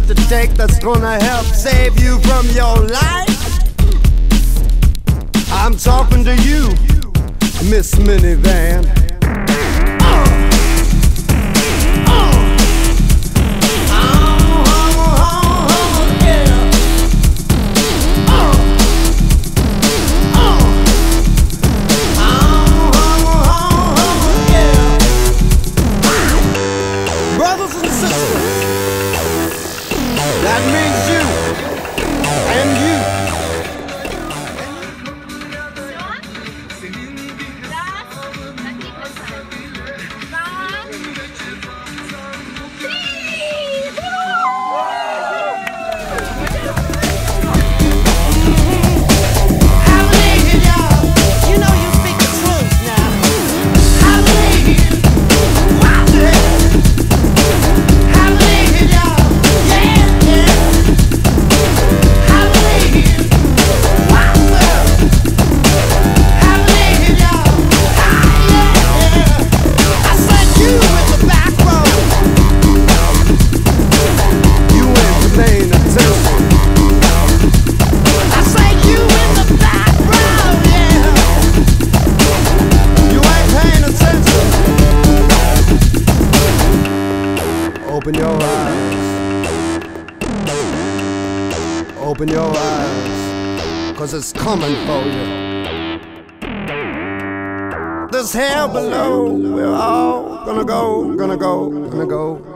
got to take that's gonna help save you from your life? I'm talking to you, Miss Minivan. That means you and you. Open your eyes. Open your eyes, 'cause it's coming for you. This hell below, we're all gonna go, gonna go, gonna go.